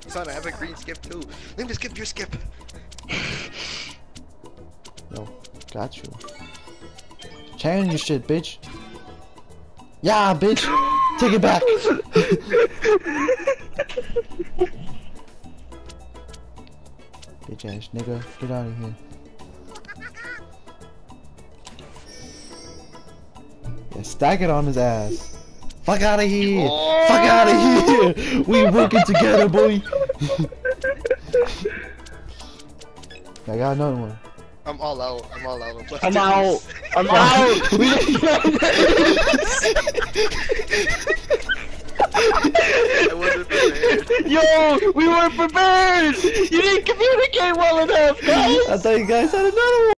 Son, I have a green skip too. Let me skip your skip. Yo, got you. Change your shit, bitch. Yeah, bitch. Take it back. Bitch ass nigga, get out of here. Yeah, stack it on his ass. Fuck out of here! Oh! Fuck out of here! We working together, boy. I got another one. I'm all out. I'm all out. I'm out. I'm out. We didn't I wasn't prepared. Yo, we weren't prepared. You didn't communicate well enough, guys. I thought you guys had another one.